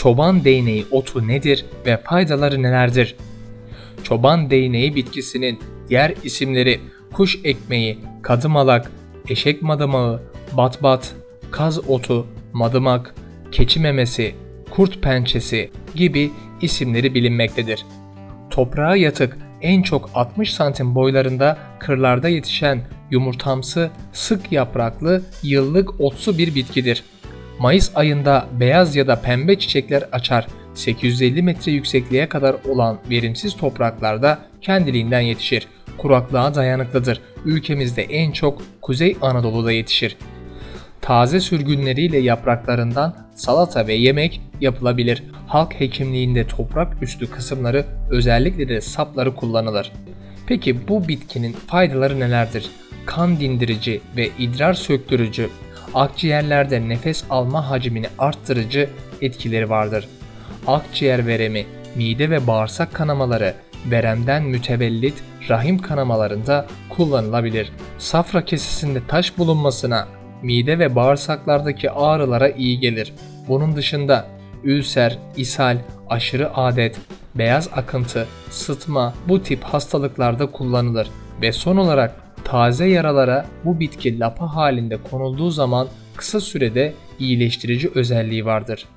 Çoban değneği otu nedir ve faydaları nelerdir? Çoban değneği bitkisinin diğer isimleri kuş ekmeği, kadımalak, eşek madımağı, batbat, kaz otu, madımak, keçi memesi, kurt pençesi gibi isimleri bilinmektedir. Toprağa yatık, en çok 60 santim boylarında kırlarda yetişen yumurtamsı, sık yapraklı, yıllık otsu bir bitkidir. Mayıs ayında beyaz ya da pembe çiçekler açar. 850 metre yüksekliğe kadar olan verimsiz topraklarda kendiliğinden yetişir. Kuraklığa dayanıklıdır. Ülkemizde en çok Kuzey Anadolu'da yetişir. Taze sürgünleriyle yapraklarından salata ve yemek yapılabilir. Halk hekimliğinde toprak üstü kısımları, özellikle de sapları kullanılır. Peki bu bitkinin faydaları nelerdir? Kan dindirici ve idrar söktürücü, akciğerlerde nefes alma hacmini arttırıcı etkileri vardır. Akciğer veremi, mide ve bağırsak kanamaları, veremden mütevellit rahim kanamalarında kullanılabilir. Safra kesesinde taş bulunmasına, mide ve bağırsaklardaki ağrılara iyi gelir. Bunun dışında ülser, ishal, aşırı adet, beyaz akıntı, sıtma bu tip hastalıklarda kullanılır. Ve son olarak taze yaralara bu bitki lapa halinde konulduğu zaman kısa sürede iyileştirici özelliği vardır.